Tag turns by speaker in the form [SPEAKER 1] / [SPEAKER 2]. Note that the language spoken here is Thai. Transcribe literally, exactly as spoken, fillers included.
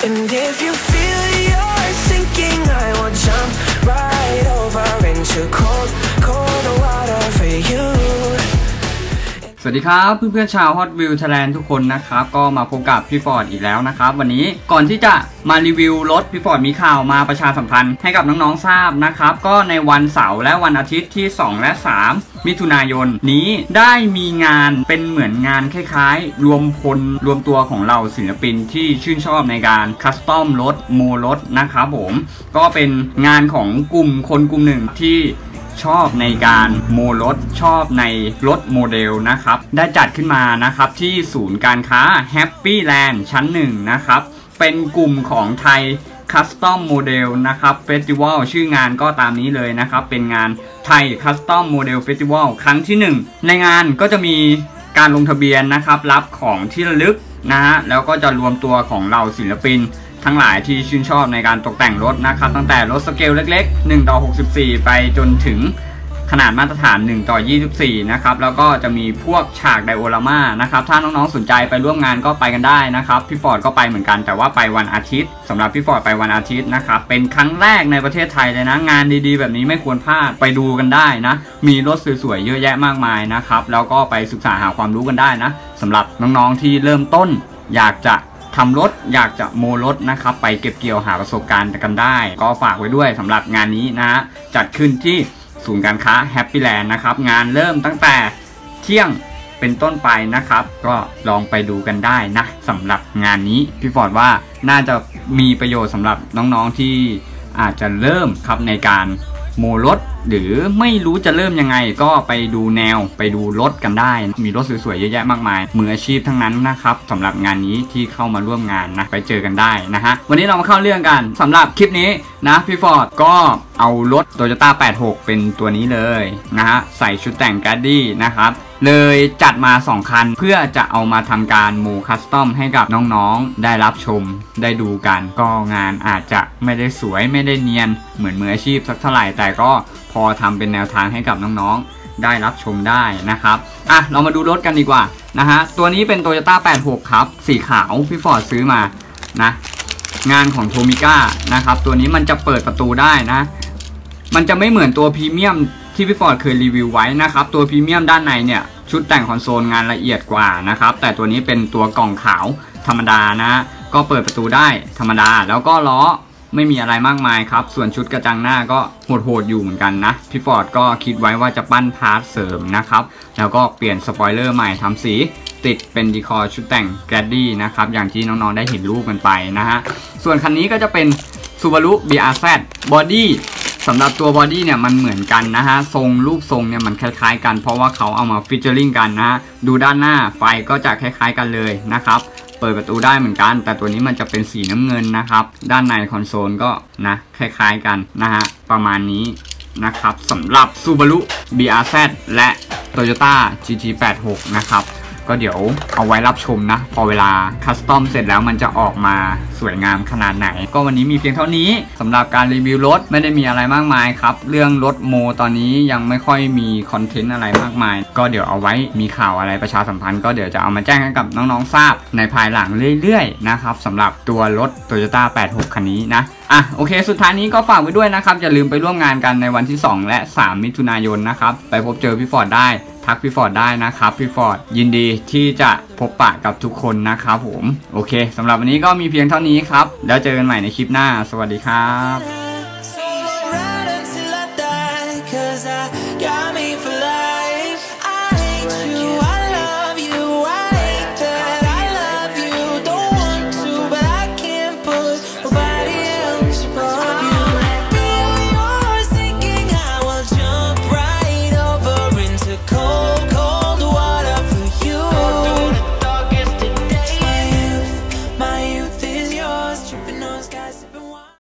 [SPEAKER 1] And if you feel you're sinking, I will jump right over into cold, cold water for you.
[SPEAKER 2] สวัสดีครับเพื่อนๆชาว Hot Wheels Thailand ทุกคนนะครับก็มาพบกับพี่ฟอร์ดอีกแล้วนะครับวันนี้ก่อนที่จะมารีวิวรถพี่ฟอร์ดมีข่าวมาประชาสัมพันธ์ให้กับน้องๆทราบนะครับก็ในวันเสาร์และวันอาทิตย์ที่สองและสามมิถุนายนนี้ได้มีงานเป็นเหมือนงานคล้ายๆรวมพลรวมตัวของเราศิลปินที่ชื่นชอบในการคัสตอมรถโมรถนะครับผมก็เป็นงานของกลุ่มคนกลุ่มหนึ่งที่ชอบในการโมรถชอบในรถโมเดลนะครับได้จัดขึ้นมานะครับที่ศูนย์การค้า Happy Land ชั้นหนึ่งนะครับเป็นกลุ่มของไทยคัสตอมโมเดลนะครับเฟสติวัลชื่องานก็ตามนี้เลยนะครับเป็นงานไทยคัสตอมโมเดลเฟสติวัลครั้งที่หนึ่งในงานก็จะมีการลงทะเบียนนะครับรับของที่ระลึกนะฮะแล้วก็จะรวมตัวของเราศิลปินทั้งหลายที่ชื่นชอบในการตกแต่งรถนะครับตั้งแต่รถสเกลเล็กๆหนึ่งต่อหกสิบสี่ไปจนถึงขนาดมาตรฐานหนึ่งต่อยี่สิบสี่นะครับแล้วก็จะมีพวกฉากไดโอรามานะครับถ้าน้องๆสนใจไปร่วมงานก็ไปกันได้นะครับพี่ฟอร์ดก็ไปเหมือนกันแต่ว่าไปวันอาทิตย์สำหรับพี่ฟอร์ดไปวันอาทิตย์นะครับเป็นครั้งแรกในประเทศไทยเลยนะงานดีๆแบบนี้ไม่ควรพลาดไปดูกันได้นะมีรถสวยๆเยอะแยะมากมายนะครับแล้วก็ไปศึกษาหาความรู้กันได้นะสำหรับน้องๆที่เริ่มต้นอยากจะทำรถอยากจะโมรถนะครับไปเก็บเกี่ยวหาประสบการณ์กันได้ก็ฝากไว้ด้วยสำหรับงานนี้นะจัดขึ้นที่ศูนย์การค้า Happy Land นะครับงานเริ่มตั้งแต่เที่ยงเป็นต้นไปนะครับก็ลองไปดูกันได้นะสำหรับงานนี้พี่ฟอร์ดว่าน่าจะมีประโยชน์สำหรับน้องๆที่อาจจะเริ่มครับในการโมรถหรือไม่รู้จะเริ่มยังไงก็ไปดูแนวไปดูรถกันได้มีรถสวยๆเยอะแยะมากมายมืออาชีพทั้งนั้นนะครับสำหรับงานนี้ที่เข้ามาร่วมงานนะไปเจอกันได้นะฮะวันนี้เรามาเข้าเรื่องกันสำหรับคลิปนี้นะพี่ฟอร์ดก็เอารถ Toyota แปดหกเป็นตัวนี้เลยนะฮะใส่ชุดแต่งแกดดี้นะครับเลยจัดมาสองคันเพื่อจะเอามาทำการโมคัสตอมให้กับน้องๆได้รับชมได้ดูกันก็งานอาจจะไม่ได้สวยไม่ได้เนียนเหมือนมืออาชีพสักเท่าไหร่แต่ก็พอทำเป็นแนวทางให้กับน้องๆได้รับชมได้นะครับอ่ะเรามาดูรถกันดีกว่านะฮะตัวนี้เป็น Toyota แปดหกครับสีขาวพี่ฟอร์ดซื้อมานะงานของโทมิก้านะครับตัวนี้มันจะเปิดประตูได้นะมันจะไม่เหมือนตัวพรีเมียมที่พี่ฟอร์ดเคยรีวิวไว้นะครับตัวพรีเมียมด้านในเนี่ยชุดแต่งคอนโซลงานละเอียดกว่านะครับแต่ตัวนี้เป็นตัวกล่องขาวธรรมดานะก็เปิดประตูได้ธรรมดาแล้วก็ล้อไม่มีอะไรมากมายครับส่วนชุดกระจังหน้าก็โหดๆอยู่เหมือนกันนะพี่ฟอร์ดก็คิดไว้ว่าจะปั้นพาร์ทเสริมนะครับแล้วก็เปลี่ยนสปอยเลอร์ใหม่ทำสีติดเป็นดีคอร์ชุดแต่งแกรดดี้นะครับอย่างที่น้องๆได้เห็นรูปกันไปนะฮะส่วนคันนี้ก็จะเป็น Subaru บี อาร์ แซด Bodyสำหรับตัวบอดี้เนี่ยมันเหมือนกันนะฮะทรงรูปทรงเนี่ยมันคล้ายๆกันเพราะว่าเขาเอามาฟิชเจอริงกันนะฮะดูด้านหน้าไฟก็จะคล้ายๆกันเลยนะครับเปิดประตูได้เหมือนกันแต่ตัวนี้มันจะเป็นสีน้ำเงินนะครับด้านในคอนโซลก็นะคล้ายๆกันนะฮะประมาณนี้นะครับสำหรับ Subaru บี อาร์ แซด และ Toyota จี ที แปดหก นะครับก็เดี๋ยวเอาไว้รับชมนะพอเวลาคัสตอมเสร็จแล้วมันจะออกมาสวยงามขนาดไหนก็วันนี้มีเพียงเท่านี้สำหรับการรีวิวรถไม่ได้มีอะไรมากมายครับเรื่องรถโมตอนนี้ยังไม่ค่อยมีคอนเทนต์อะไรมากมายก็เดี๋ยวเอาไว้มีข่าวอะไรประชาสัมพันธ์ก็เดี๋ยวจะเอามาแจ้งให้กับน้องๆทราบในภายหลังเรื่อยๆนะครับสำหรับตัวรถ Toyota แปดหก คันนี้นะอ่ะโอเคสุดท้ายนี้ก็ฝากไว้ด้วยนะครับอย่าลืมไปร่วมงานกันในวันที่สองและสามมิถุนายนนะครับไปพบเจอพี่ฟอร์ดได้ทักพี่ฟอร์ดได้นะครับพี่ฟอร์ดยินดีที่จะพบปะกับทุกคนนะครับผมโอเคสำหรับวันนี้ก็มีเพียงเท่านี้ครับแล้วเจอกันใหม่ในคลิปหน้าสวัสดีครับ